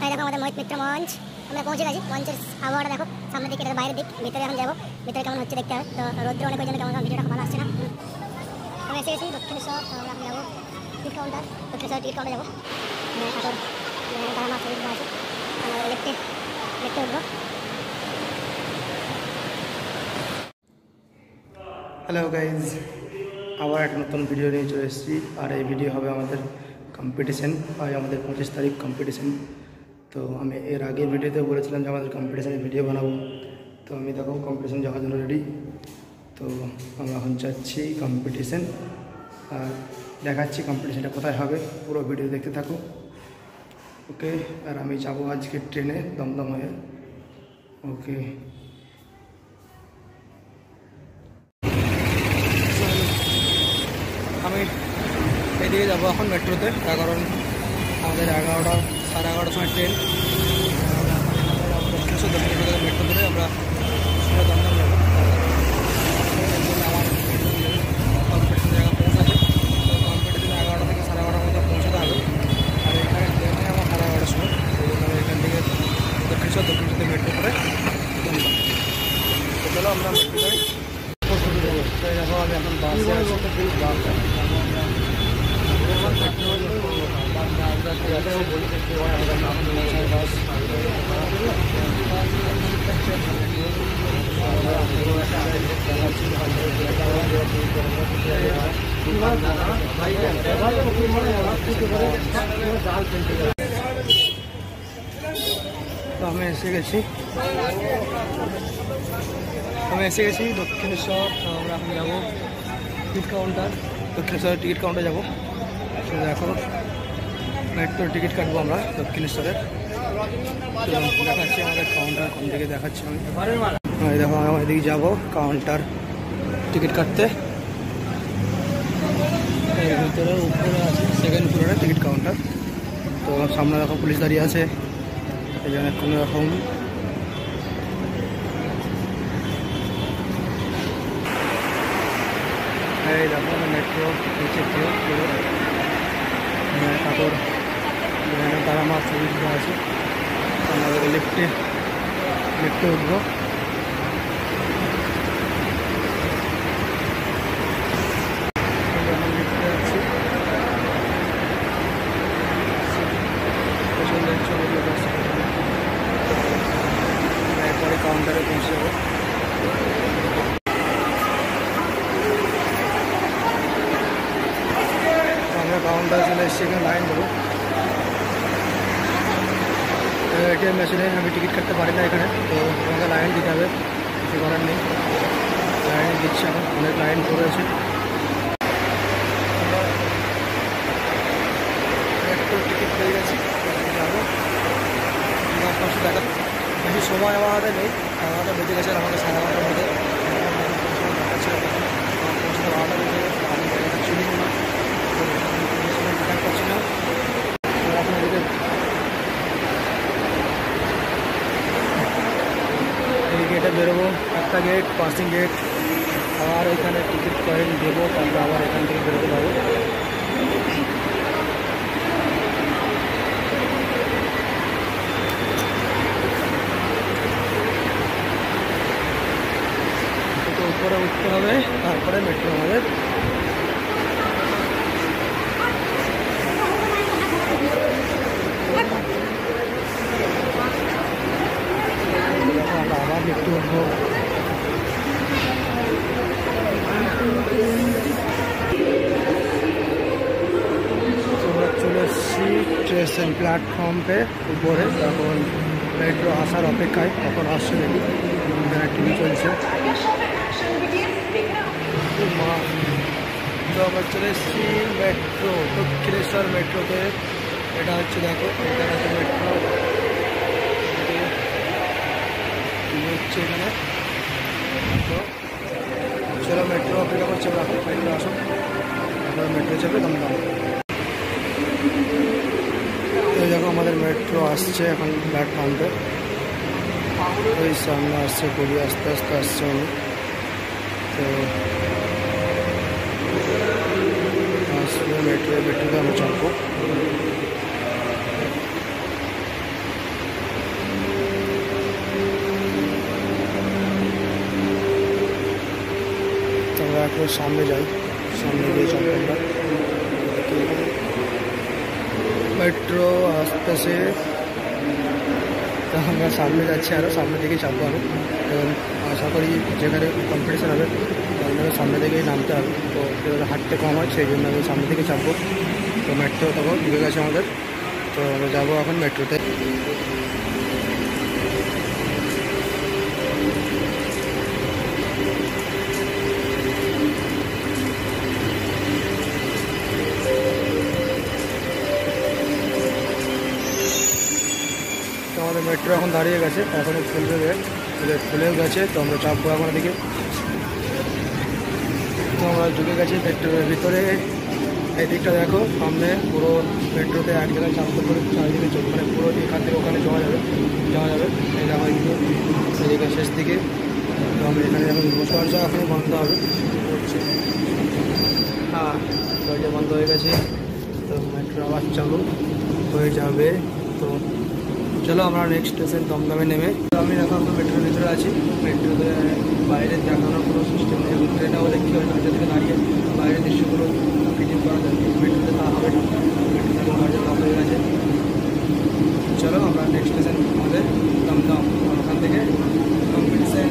দেখো আমাদের মোহিত মিত্র মঞ্চ, আমরা পৌঁছে গেছি। মঞ্চের আবহাওয়াটা দেখো, সামনের দিকে, এটা বাইরের দিক, ভিতরে এখন যাবো। ভিতরে কেমন হচ্ছে দেখতে হবে। তো রোদ্র অনেক ওই জন্য কেমন ভিডিওটা ভালো আসছে না। আমরা এসে গেছি দক্ষিণেশ্বর। তো আমরা এখন যাবো ticket counter, Dakshineswar ticket counter যাবো। তারপর তারা মাছ সুবিধা আছে, আমরা লিফটে উঠবো। হ্যালো গাইজ, আবার একটা নতুন ভিডিও নিয়ে চলে এসেছি। আর এই ভিডিও হবে আমাদের কম্পিটিশান। আজ আমাদের 25 তারিখ কম্পিটিশান। তো আমি এর আগে ভিডিওতে বলেছিলাম যে আমাদের কম্পিটিশানের ভিডিও বানাবো। তো আমি দেখো কম্পিটিশান যাওয়ার জন্য রেডি। তো আমরা এখন যাচ্ছি কম্পিটিশান, আর দেখাচ্ছি কম্পিটিশানটা কোথায় হবে। পুরো ভিডিও দেখতে থাকো, ওকে। আর আমি যাবো আজকে ট্রেনে দমদম হয়ে, ওকে। আমি এদিকে যাবো এখন মেট্রোতে, তার কারণ আমাদের 11টা সাড়ে 11টার সময় ট্রেন। দক্ষিণেশ্বর মেট্রো ধরে আমরা দমদম যাবো। আমার কম্পিটিশন জায়গা পৌঁছাবে। তো কম্পিটিশন 11টা থেকে সাড়ে 11টার মধ্যে পৌঁছাতে হবে। আর এখানে ট্রেনে আমার সাড়ে 11টার সময়। আমি এখান থেকে দক্ষিণেশ্বর থেকে মেট্রো করে দমদম। তো চলো আমরা মেট্রো যাই। দেখো আমি এখন বাসে আছি, তো আমি এসে গেছি দক্ষিণেশ্বর। আমরা এখন যাবো টিকিট কাউন্টার, দক্ষিণেশ্বরের টিকিট কাউন্টার যাবো। দেখো মেট্রোর টিকিট কাটবো আমরা দক্ষিণেশ্বরের। দেখাচ্ছি আমাদের কাউন্টার কোন দিকে দেখাচ্ছি আমি। দেখো আমরা এদিকে যাবো কাউন্টার টিকিট কাটতে। এর ভিতরে উপরে আছে সেকেন্ড ফ্লোরে টিকিট কাউন্টার। তো সামনে দেখো পুলিশ দাঁড়িয়ে আছে, এই জন্য কোনো রকম এই দেখো মেট্রো নিচে তারপর তারা মাছ সুবিধা আছে। আমাদের লিফটে উঠবো। লিফটে আছি, এরপরে কাউন্টারে পৌঁছে যাবো। আমরা কাউন্টার চলে এসেছি, এখানে লাইন দেবো। এটিএম মেশিনে আমি টিকিট কাটতে পারি না এখানে, তো আমাকে লাইন দিতে হবে, কিছু করার নেই। লাইন দিচ্ছি, এখন অনেক লাইন পড়েছে। একটু টিকিট পেয়ে গেছি, যাবো 500 টাকা। বেশি সময় আমার হাতে নেই, 11টা বেজে গেছে। আমাকে 11:30টার মধ্যে দেখাচ্ছিল, পৌঁছতে 12টা বেজে গেছে। আমি জায়গাটা চিনি না, টাকা পাচ্ছি না। আপনাদেরকে এই গেটে বেরোবো, একটা গেট পাসিং গেট, আবার এখানে টিকিট কয়েন দেবো, তারপরে আবার এখান থেকে বেরোতে পারবো। উপরে উঠতে হবে, তারপরে মেট্রো আমাদের। আমরা আবার মেট্রো উঠবো। আমরা চলে এসেছি স্টেশন প্ল্যাটফর্মে উপরে। তখন মেট্রো আসার অপেক্ষায়, কখন আসছে দেখি। টিভি চলছে। তো আমরা চলে এসেছি মেট্রো, দক্ষিণেশ্বর মেট্রোতে। এটা হচ্ছে দেখো, এটা হচ্ছে মেট্রো হচ্ছে এখানে। তো চলো মেট্রো অপেক্ষা করছে, আমরা মেট্রো আসো, তারপরে মেট্রো যাবে দমদম। তো দেখো আমাদের মেট্রো আসছে এখন প্ল্যাটফর্মে। ওই সামনে আসছে খুবই আস্তে আস্তে আসছে অনেক। তো আসলে মেট্রোতে আমরা চাপবো। সামনে যাই, সামনে গিয়ে চাপবো আমরা। মেট্রো আসতেছে, তো আমরা সামনে যাচ্ছি, আরও সামনে দিকে চাপবো আরও। এবং আশা করি যেখানে কম্পিটিশান হবে আমাদের সামনে থেকেই নামতে হবে। তো হাঁটতে কম হয়, সেই জন্য আমি সামনে থেকে চাপবো। তো মেট্রো তখন ঢুকে গেছে আমাদের, তো আমরা যাবো এখন মেট্রোতে। আমাদের মেট্রো এখন দাঁড়িয়ে গেছে, এখনও খুলেও গেছে। তো আমরা চাপবো এখন দিকে। তো আমরা ঢুকে গেছি মেট্রোর ভিতরে। এদিকটা দেখো, সামনে পুরো মেট্রোতে এক জায়গায় চাপতে করে চারিদিকে মানে পুরো এখান থেকে ওখানে যাওয়া যাবে। এই দেখো এদিকে শেষ দিকে। তো আমরা এখানে এখন দরজা এখন বন্ধ হবে, হ্যাঁ দরজা বন্ধ হয়ে গেছে। তো মেট্রো আবার চালু হয়ে যাবে। তো চলো আমরা নেক্সট স্টেশন দমদমে নেমে। আমি এখন মেট্রোর ভিতরে আছি। মেট্রোতে বাইরে দেখানোর কোনো সিস্টেম নেই, ট্রেনটাও দেখতে হয় দরজা থেকে দাঁড়িয়ে বাইরের দৃশ্যগুলো ফিটিং করা যায়। মেট্রোতে তা হবে না, মেট্রোতে দরজা বন্ধ হয়ে গেছে। চলো আমরা নেক্সট স্টেশন আমাদের দমদম, ওখান থেকে কম্পিটিশন।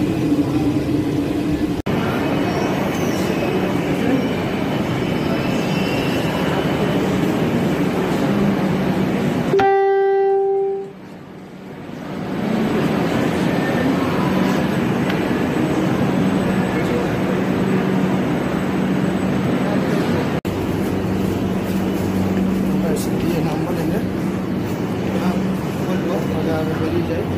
নাম্বার নেবে, হ্যাঁ বলবো, আমি বেরিয়ে যাই।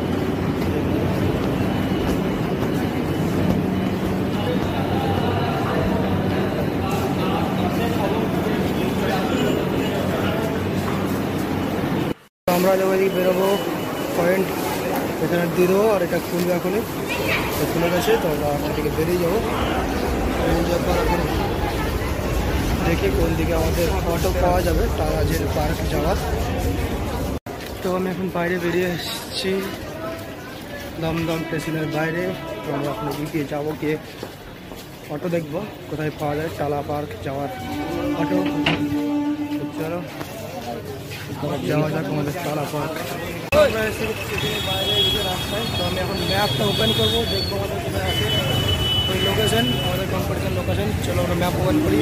আমরা যখন এদিকে বেরোবো পয়েন্ট এখানে দিয়ে দেবো, আর এটা খুলবে এখনই। তো খুলে গেছে, তো আমরা এখান থেকে বেরিয়ে যাবো। বেরিয়ে যাওয়ার পর এখন দেখি কোন দিকে আমাদের অটো পাওয়া যাবে টারাজের পার্ক যাওয়ার। তো আমি এখন বাইরে বেরিয়ে এসেছি দমদম স্টেশনের বাইরে। তো আমরা এখন গিয়ে যাবো, গিয়ে অটো দেখবো কোথায় পাওয়া যায় টালা পার্ক যাওয়ার অটো। চলো যাওয়া যাক আমাদের টালা পার্ক। আমরা এসে বাইরে এদিকে রাস্তায়। তো আমি এখন ম্যাপটা ওপেন করবো, দেখবো আমাদের কোথায় আছে ওই লোকেশন, আমাদের কম্পিটিশন লোকেশন। চলো আমরা ম্যাপ ওপেন করি।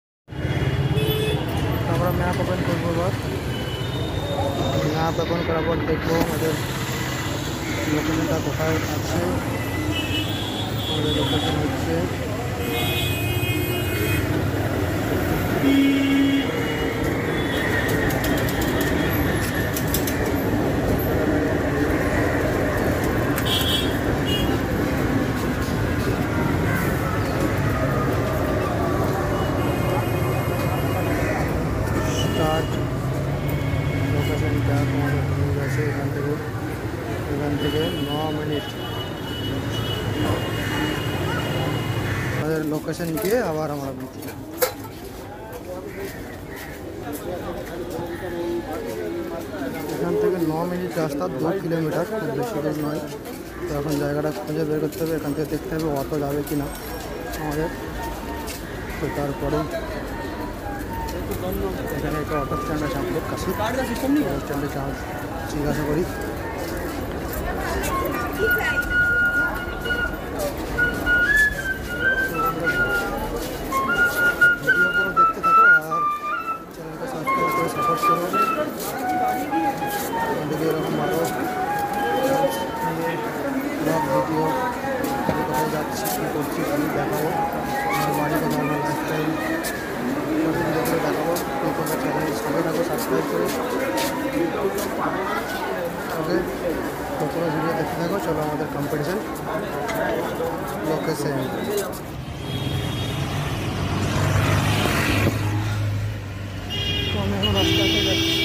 আমরা ম্যাপ ওপেন করবো, এবার ম্যাপ ওপেন করার পর দেখবো আমাদের লোকেশনটা কোথায় আছে। আমাদের লোকেশন হচ্ছে স্টার্ট। লোকেশনটা তোমাদের হয়ে গেছে এখান থেকে 9 মিনিট। আমাদের লোকেশন গিয়ে আবার আমরা এখান থেকে 9 মিনিট রাস্তা, 2 কিলোমিটার, খুব বেশি দূর নয়। তো এখন জায়গাটা খুঁজে বের করতে হবে, এখান থেকে দেখতে হবে অটো যাবে কি না আমাদের। তো তারপরে এখানে একটা অটো স্ট্যান্ড আছে আমাদের কাছে, অটো স্ট্যান্ডে জিজ্ঞাসা করি। ভিডিও পুরো দেখতে থাকো আর চ্যানেলটা সাবস্ক্রাইব করে সাপোর্ট করো। এদিকে এরকম আরও ভিডিও কোথায় যাচ্ছি, কী করছি আমি দেখাবো। আমার বাড়ি কোথাও, আমার লাইফস্টাইল করে দেখাবো। এই কোনো চ্যানেল সবাই থাকো সাবস্ক্রাইব করে। ওকে, তো পুরো ভিডিও দেখতে থাকো। চলো আমাদের কম্পিটিশন লোকেশন। তো আমি এখন রাস্তাতে যাচ্ছি,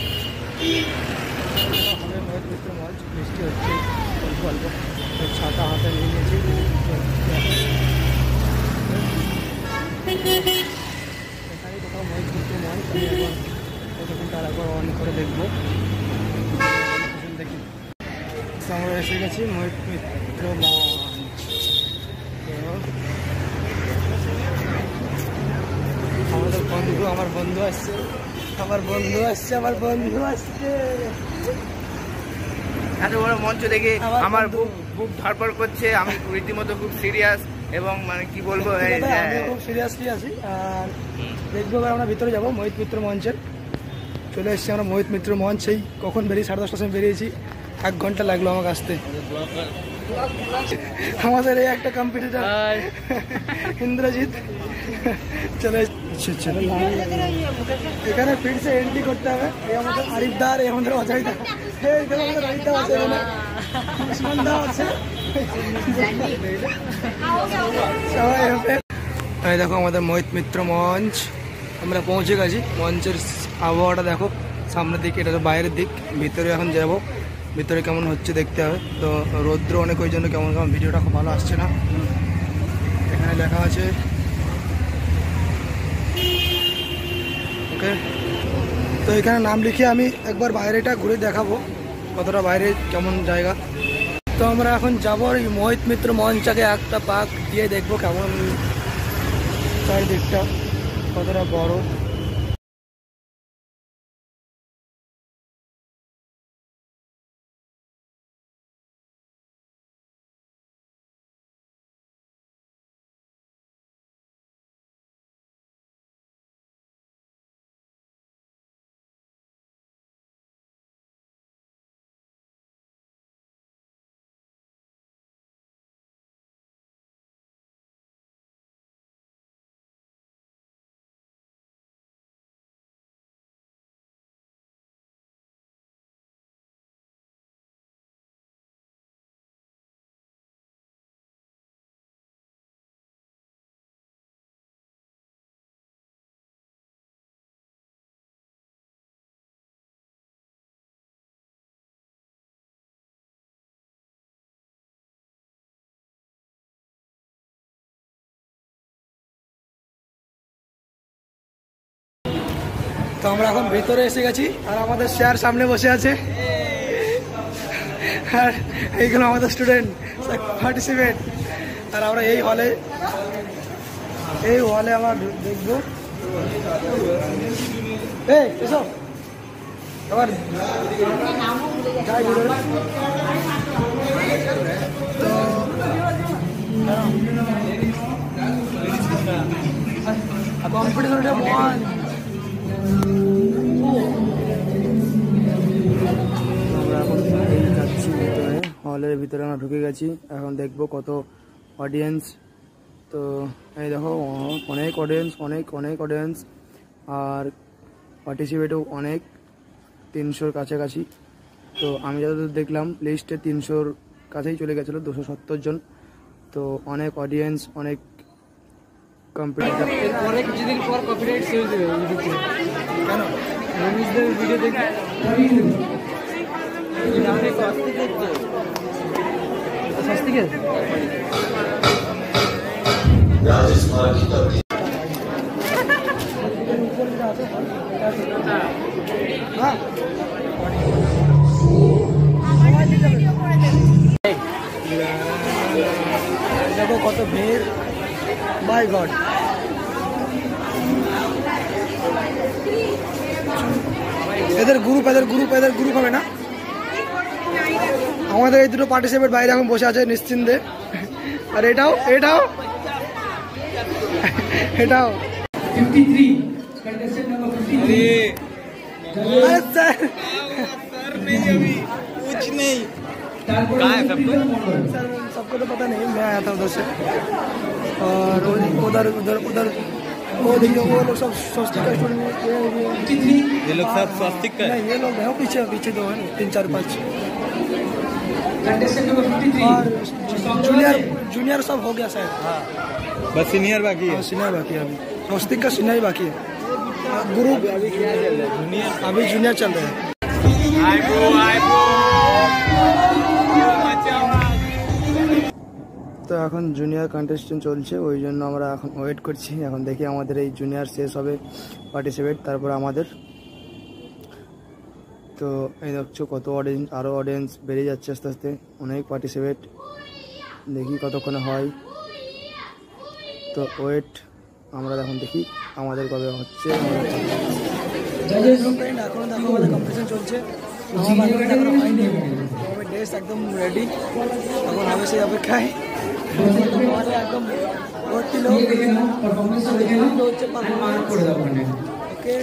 হবে মহিত মাছ, বৃষ্টি হচ্ছে অল্প অল্প। ছাতা হাতে নিয়ে নিয়েছি। এখানে কোথাও মহিত মাছ, আমি এখন কতক্ষণ তার একবার অন করে দেখবো, দেখি। আমরা এসে গেছি মহিত মিত্র মঞ্চ। আমার বন্ধু আসছে, আমার বন্ধু আসছে, আমার বন্ধু আসছে। এত বড় মঞ্চ দেখে আমার বুক ধড়ফড় করছে। আমি রীতিমতো খুব সিরিয়াস এবং মানে কি বলবো, আমি খুব সিরিয়াসলি আছি। আর দেখবো এবার আমরা ভিতরে যাবো মোহিত মিত্র মঞ্চের। চলে এসেছি আমরা মোহিত মিত্র মঞ্চ। সেই কখন বেরিয়ে 10:30টার সময় বেরিয়েছি, 1 ঘন্টা লাগলো আমাকে আসতে। আমাদের এই একটা কম্পিটিটর ইন্দ্রজিৎ চলে এসেছে। এখানে ফিরছে এন্ট্রি করতে হবে। এই আমাদের আরিফদার, এই আমাদের অজয়দা, এই দেখো আমাদের রহিতদা আছে, সুমনদা আছে, সবাই হবে। এই দেখো আমাদের মোহিত মিত্র মঞ্চ, আমরা পৌঁছে গেছি। মঞ্চের আবহাওয়াটা দেখো, সামনের দিকে, এটা বাইরের দিক। ভিতরে এখন যাবো, ভিতরে কেমন হচ্ছে দেখতে হবে। তো রৌদ্র অনেক, ওই জন্য কেমন কেমন ভিডিওটা খুব ভালো আসছে না। এখানে লেখা আছে ওকে। তো এখানে নাম লিখে আমি একবার বাইরেটা ঘুরে দেখাবো কতটা বাইরে কেমন জায়গা। তো আমরা এখন যাবো এই মোহিত মিত্র মঞ্চকে একটা পাক দিয়ে দেখবো কেমন চারিদিকটা কতটা বড়। তো আমরা এখন ভেতরে এসে গেছি, আর আমাদের স্যার সামনে বসে আছে, আর এইগুলো আমাদের স্টুডেন্ট পার্টিসিপেট। আর আমরা এই হলে আমরা দেখবো। এসো আবার কম্পিটিশনটা মহান। যাচ্ছি ভিতরে, হলের ভিতরে আমরা ঢুকে গেছি। এখন দেখবো কত অডিয়েন্স। তো এই দেখো অনেক অডিয়েন্স, আর পার্টিসিপেটও অনেক, 300-র কাছাকাছি। তো আমি যতদূর দেখলাম লিস্টে 300-র কাছেই চলে গেছিলো, 270 জন। তো অনেক অডিয়েন্স, অনেক কম্পিটিটর। অনেক কিছুদিন পর কপিরাইট সেল দেবে ইউটিউবে। কেন মুভিজদের ভিডিও দেখে স্বস্তিকে দেখো কত ভিড়, মাই গড। এদের গ্রুপ হবে না। আমাদের এই দুটো পার্টিসিপেট বাইরে এখন বসে আছে নিশ্চিন্তে। আর এটাও 53 कंटेस्टेंट नंबर 53। अरे सर कुछ नहीं, कहाँ है सबको? सर सबको तो पता नहीं, मैं आया था उधर से। और उधर वो देखिए, वो लोग सब स्वस्तिक का स्टूडेंट। ये लोग सब स्वास्तिक का है। नहीं, ये लोग हैं पीछे 2 हैं, 3 4 5। कंटेस्टेंट नंबर 53 और जूनियर सब हो गया शायद। बस सीनियर बाकी है। सीनियर बाकी है, अभी स्वस्तिक का सीनियर ही बाकी है। ग्रुप अभी जूनियर चल रहे हैं। তো এখন জুনিয়র কন্টেস্টেন্ট চলছে, ওই জন্য আমরা এখন ওয়েট করছি। এখন দেখি আমাদের এই জুনিয়র শেষ হবে পার্টিসিপেট, তারপর আমাদের। তো এই দেখছো কত অডিয়েন্স, আরও অডিয়েন্স বেড়ে যাচ্ছে আস্তে আস্তে, অনেক পার্টিসিপেট। দেখি কতক্ষণে হয়। তো ওয়েট আমরা এখন দেখি আমাদের কবে হচ্ছে। এখন দেখো আমাদের কম্পিটিশন চলছে, আমি ড্রেস একদম রেডি, এখন হবে সেই অপেক্ষায়। একদম ভর্তি লোক হচ্ছে ওকে।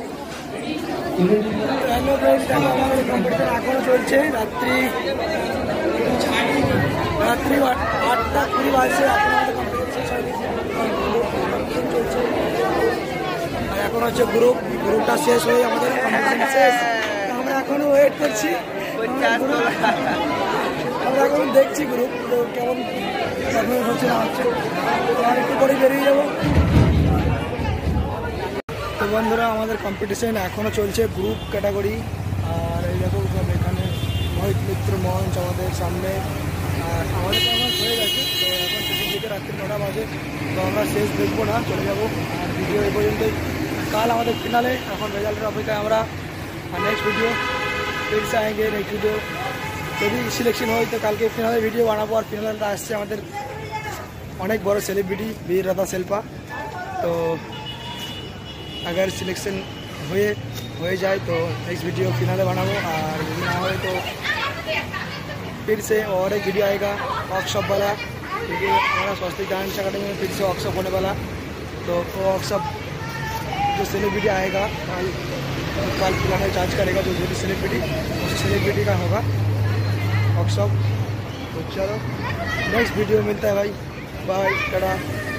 এখনো চলছে, রাত্রি 8:20 বাজছে, এখন হচ্ছে গ্রুপটা শেষ হয়ে আমাদের শেষ। আমরা এখনো ওয়েট করছি, আমরা এখন দেখছি গ্রুপ কেমন হচ্ছে না হচ্ছে, আর একটু করে বেরিয়ে যাবো। তো বন্ধুরা আমাদের কম্পিটিশন এখনও চলছে গ্রুপ ক্যাটাগরি। আর এই দেখো এখানে মোহিত মিত্র মঞ্চ আমাদের সামনে, আর আমাদের তো এখন হয়ে গেছে। তো এখন শেষের দিকে রাত্রি 9টা বাজে, তো আমরা শেষ দেখবো না, চলে যাবো। আর ভিডিও এই পর্যন্তই, কাল আমাদের ফিনালে, এখন রেজাল্টের অপেক্ষায় আমরা। আর নেক্সট ভিডিও फिर से आएंगे नेक्स्ट वीडियो, যদি সিলেকশন হয় তো কালকে ফিনালে ভিডিও বানাবো। আর ফিনালটা আসছে আমাদের অনেক বড় সেলিব্রিটি বীর রাধা শিল্পা। তো अगर सिलेक्शन हो जाए तो नेक्स्ट वीडियो फिनाले बनाबो, और यदि ना हो तो फिर से और एक वीडियो आएगा वर्कशॉप वाला, क्योंकि हमारा स्वास्थ्य डांस अकेडमी में फिर से वर्कशॉप होने वाला। तो वो वर्कशॉप जो सेलिब्रिटी आएगा कल फिनाले चार्ज करेगा, जो भी सेलिब्रिटी उस सेलिब्रिटी का होगा वर्कशॉप। तो चलो नेक्स्ट वीडियो मिलता है भाई, बाय टाटा।